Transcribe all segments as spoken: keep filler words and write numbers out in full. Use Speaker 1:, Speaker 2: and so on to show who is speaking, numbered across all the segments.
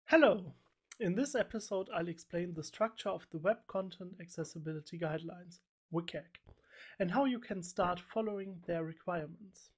Speaker 1: Hello! In this episode, I'll explain the structure of the Web Content Accessibility Guidelines, W C A G, and how you can start following their requirements.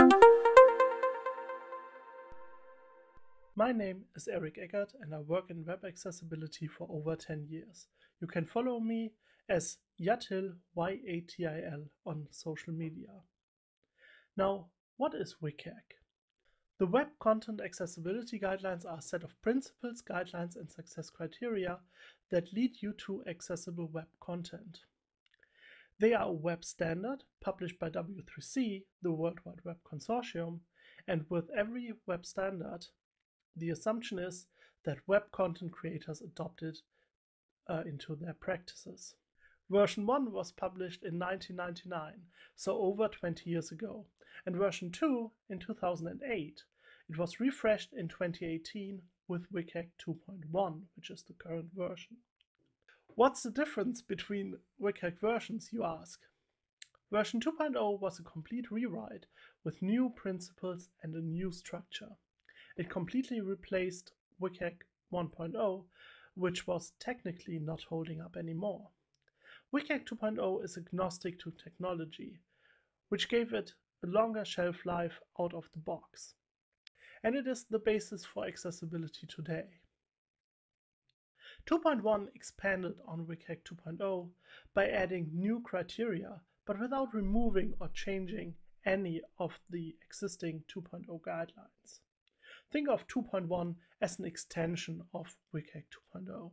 Speaker 1: My name is Eric Eggert and I work in web accessibility for over ten years. You can follow me as Yatil, Y A T I L, on social media. Now, what is W C A G? The Web Content Accessibility Guidelines are a set of principles, guidelines, and success criteria that lead you to accessible web content. They are a web standard published by W three C, the World Wide Web Consortium, and with every web standard, the assumption is that web content creators adopt it uh, into their practices. Version one was published in nineteen ninety-nine, so over twenty years ago, and version two in two thousand eight. It was refreshed in twenty eighteen with W C A G two point one, which is the current version. What's the difference between W C A G versions, you ask? Version two point oh was a complete rewrite with new principles and a new structure. It completely replaced W C A G one point oh, which was technically not holding up anymore. W C A G two point oh is agnostic to technology, which gave it a longer shelf life out of the box. And it is the basis for accessibility today. two point one expanded on W C A G two point oh by adding new criteria, but without removing or changing any of the existing two point oh guidelines. Think of two point one as an extension of W C A G two point oh.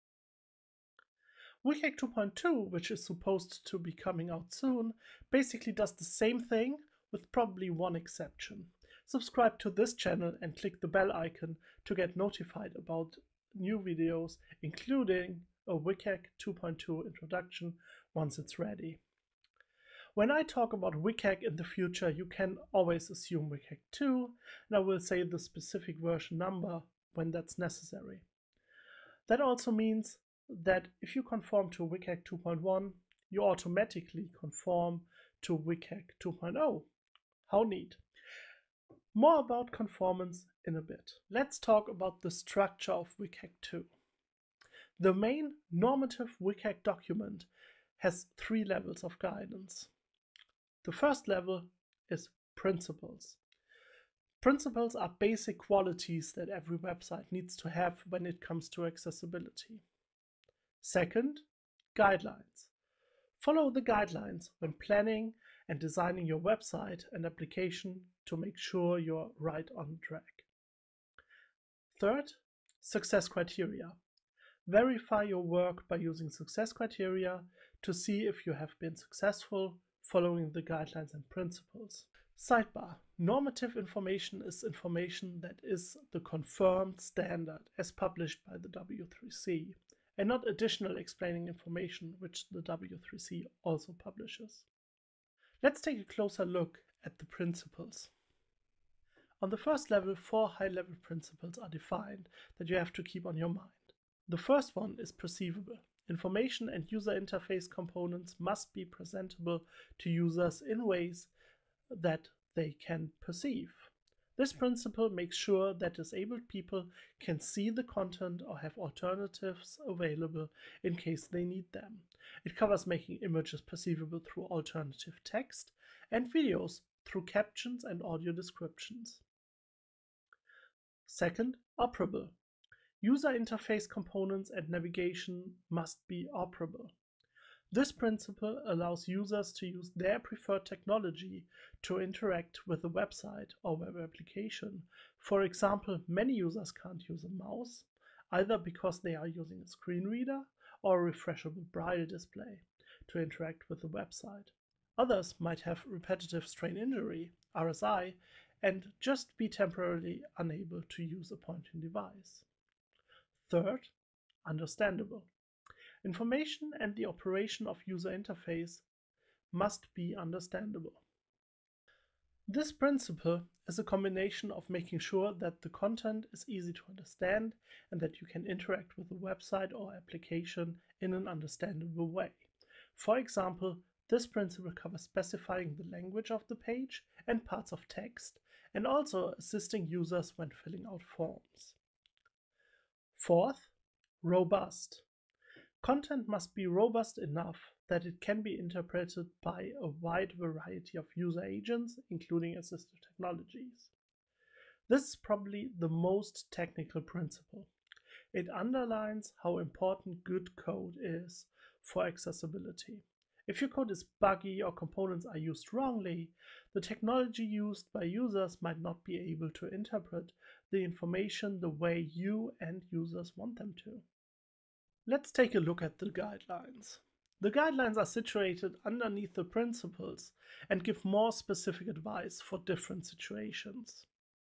Speaker 1: W C A G two point two, which is supposed to be coming out soon, basically does the same thing with probably one exception. Subscribe to this channel and click the bell icon to get notified about new videos, including a W C A G two point two introduction once it's ready. When I talk about W C A G in the future, you can always assume W C A G two, and I will say the specific version number when that's necessary. That also means that if you conform to W C A G two point one, you automatically conform to W C A G two point oh. How neat! More about conformance in a bit. Let's talk about the structure of W C A G two. The main normative W C A G document has three levels of guidance. The first level is principles. Principles are basic qualities that every website needs to have when it comes to accessibility. Second, guidelines. Follow the guidelines when planning and designing your website and application to make sure you're right on track. Third, success criteria. Verify your work by using success criteria to see if you have been successful following the guidelines and principles. Sidebar. Normative information is information that is the confirmed standard as published by the W three C, and not additional explaining information which the W three C also publishes. Let's take a closer look at the principles. On the first level, four high-level principles are defined that you have to keep on your mind. The first one is perceivable. Information and user interface components must be presentable to users in ways that they can perceive. This principle makes sure that disabled people can see the content or have alternatives available in case they need them. It covers making images perceivable through alternative text and videos through captions and audio descriptions. Second, operable. User interface components and navigation must be operable. This principle allows users to use their preferred technology to interact with a website or web application. For example, many users can't use a mouse, either because they are using a screen reader or a refreshable braille display to interact with the website. Others might have repetitive strain injury, R S I, and just be temporarily unable to use a pointing device. Third, understandable. Information and the operation of user interface must be understandable. This principle is a combination of making sure that the content is easy to understand and that you can interact with the website or application in an understandable way. For example, this principle covers specifying the language of the page and parts of text, and also assisting users when filling out forms. Fourth, robust. Content must be robust enough that it can be interpreted by a wide variety of user agents, including assistive technologies. This is probably the most technical principle. It underlines how important good code is for accessibility. If your code is buggy or components are used wrongly, the technology used by users might not be able to interpret the information the way you and users want them to. Let's take a look at the guidelines. The guidelines are situated underneath the principles and give more specific advice for different situations.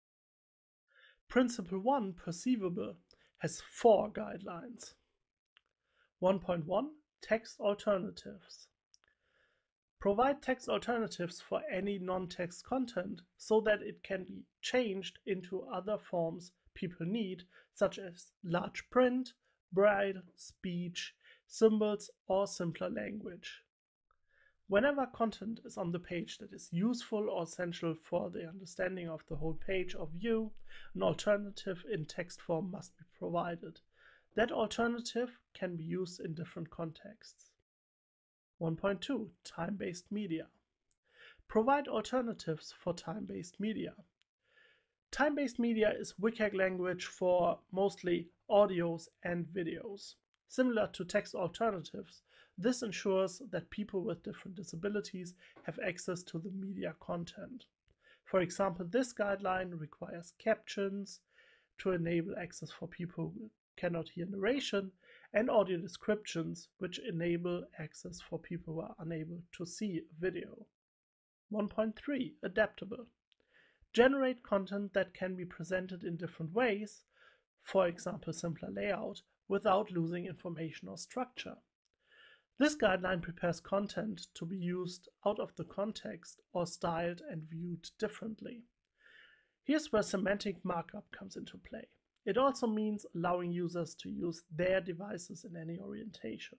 Speaker 1: Principle one, perceivable, has four guidelines. one point one, text alternatives. Provide text alternatives for any non-text content so that it can be changed into other forms people need, such as large print, braille, speech, symbols, or simpler language. Whenever content is on the page that is useful or essential for the understanding of the whole page or view, an alternative in text form must be provided. That alternative can be used in different contexts. one point two, time-based media. Provide alternatives for time-based media. Time-based media is W CAG language for mostly audios and videos. Similar to text alternatives, this ensures that people with different disabilities have access to the media content. For example, this guideline requires captions to enable access for people who cannot hear narration, and audio descriptions, which enable access for people who are unable to see a video. one point three, adaptable. Generate content that can be presented in different ways, for example simpler layout, without losing information or structure. This guideline prepares content to be used out of the context or styled and viewed differently. Here's where semantic markup comes into play. It also means allowing users to use their devices in any orientation.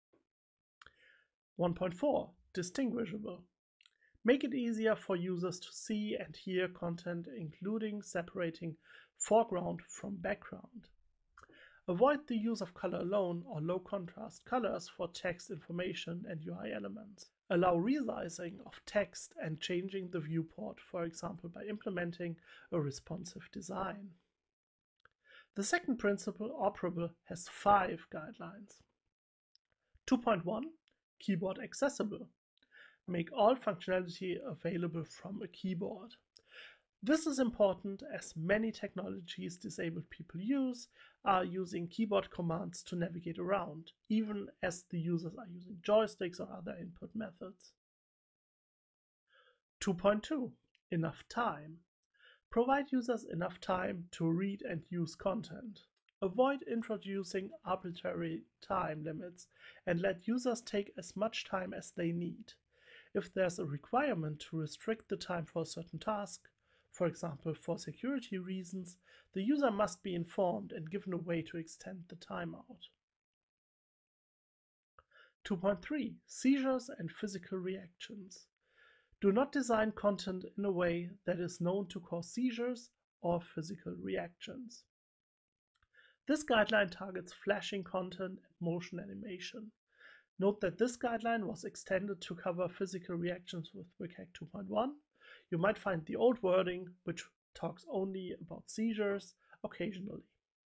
Speaker 1: one point four, distinguishable. Make it easier for users to see and hear content, including separating foreground from background. Avoid the use of color alone or low contrast colors for text information and U I elements. Allow resizing of text and changing the viewport, for example by implementing a responsive design. The second principle, operable, has five guidelines. two point one, keyboard accessible. Make all functionality available from a keyboard. This is important as many technologies disabled people use are using keyboard commands to navigate around, even as the users are using joysticks or other input methods. two point two, enough time. Provide users enough time to read and use content. Avoid introducing arbitrary time limits and let users take as much time as they need. If there's a requirement to restrict the time for a certain task, for example for security reasons, the user must be informed and given a way to extend the timeout. two point three, seizures and physical reactions. Do not design content in a way that is known to cause seizures or physical reactions. This guideline targets flashing content and motion animation. Note that this guideline was extended to cover physical reactions with W CAG two point one. You might find the old wording, which talks only about seizures, occasionally.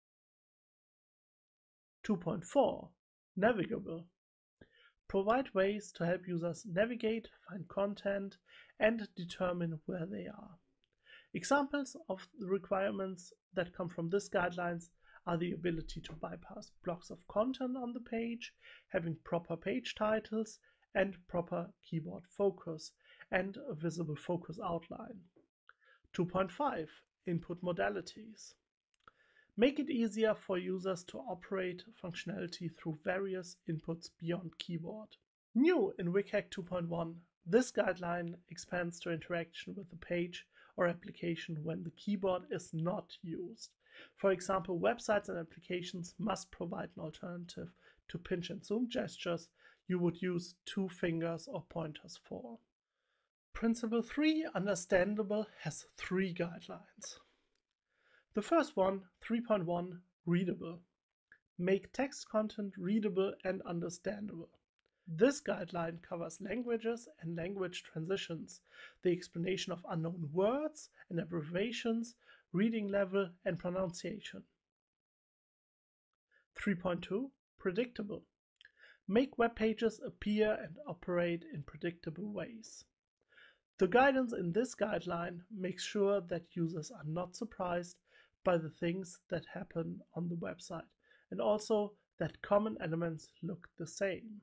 Speaker 1: two point four, navigable. Provide ways to help users navigate, find content, and determine where they are. Examples of the requirements that come from this guidelines are the ability to bypass blocks of content on the page, having proper page titles, and proper keyboard focus, and a visible focus outline. two point five, input modalities. Make it easier for users to operate functionality through various inputs beyond keyboard. New in W CAG two point one, this guideline expands to interaction with the page or application when the keyboard is not used. For example, websites and applications must provide an alternative to pinch and zoom gestures you would use two fingers or pointers for. Principle three, understandable, has three guidelines. The first one, three point one, readable. Make text content readable and understandable. This guideline covers languages and language transitions, the explanation of unknown words and abbreviations, reading level and pronunciation. three point two. Predictable. Make web pages appear and operate in predictable ways. The guidance in this guideline makes sure that users are not surprised by the things that happen on the website, and also that common elements look the same.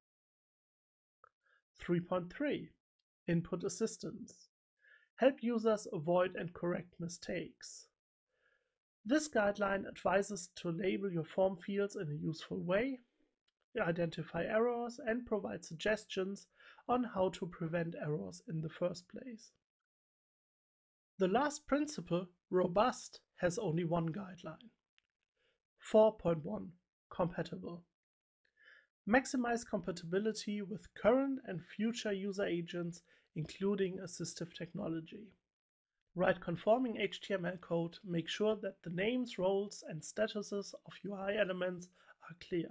Speaker 1: three point three. Input assistance. Help users avoid and correct mistakes. This guideline advises to label your form fields in a useful way, identify errors, and provide suggestions on how to prevent errors in the first place. The last principle, robust, has only one guideline. four point one. Compatible. Maximize compatibility with current and future user agents, including assistive technology. Write conforming H T M L code, make sure that the names, roles, and statuses of U I elements are clear.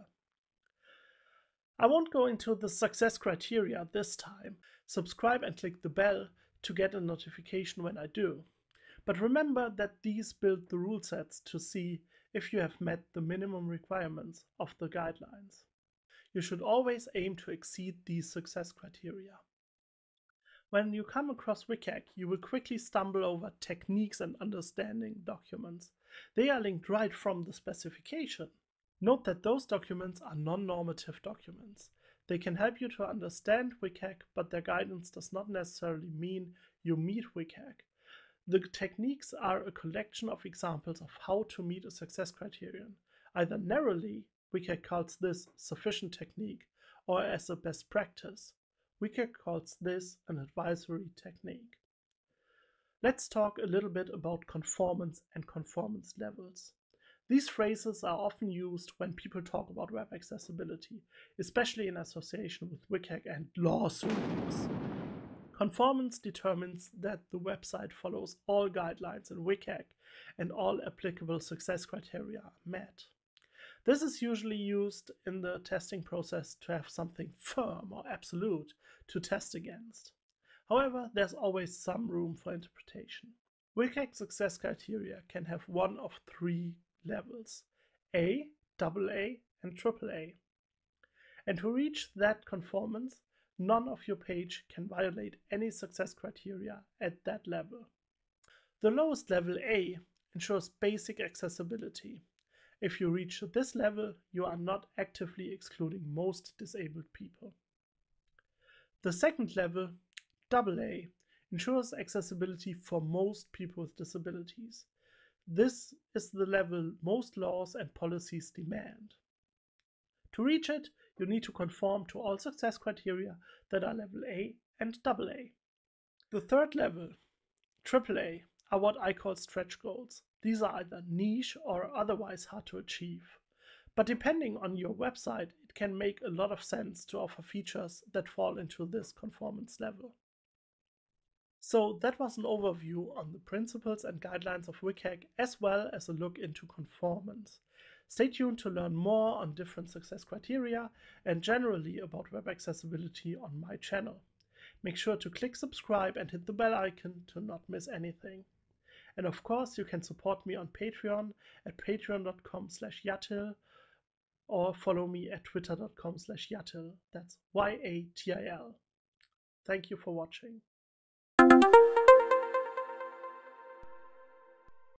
Speaker 1: I won't go into the success criteria this time. Subscribe and click the bell to get a notification when I do. But remember that these build the rule sets to see if you have met the minimum requirements of the guidelines. You should always aim to exceed these success criteria. When you come across WCAG, you will quickly stumble over techniques and understanding documents. They are linked right from the specification. Note that those documents are non-normative documents. They can help you to understand WCAG, but their guidance does not necessarily mean you meet WCAG. The techniques are a collection of examples of how to meet a success criterion. Either narrowly, WCAG calls this sufficient technique, or as a best practice. WCAG calls this an advisory technique. Let's talk a little bit about conformance and conformance levels. These phrases are often used when people talk about web accessibility, especially in association with WCAG and lawsuits. Conformance determines that the website follows all guidelines in WCAG and all applicable success criteria are met. This is usually used in the testing process to have something firm or absolute to test against. However, there's always some room for interpretation. WCAG success criteria can have one of three levels: A, double A, and triple A. And to reach that conformance, none of your page can violate any success criteria at that level. The lowest level, A, ensures basic accessibility. If you reach this level, you are not actively excluding most disabled people. The second level, double A, ensures accessibility for most people with disabilities. This is the level most laws and policies demand. To reach it, you need to conform to all success criteria that are level A and double A. The third level, triple A, are what I call stretch goals. These are either niche or otherwise hard to achieve. But depending on your website, it can make a lot of sense to offer features that fall into this conformance level. So that was an overview on the principles and guidelines of WCAG, as well as a look into conformance. Stay tuned to learn more on different success criteria and generally about web accessibility on my channel. Make sure to click subscribe and hit the bell icon to not miss anything. And of course, you can support me on Patreon at patreon dot com slash yatil or follow me at twitter dot com slash yatil. That's Y A T I L. Thank you for watching.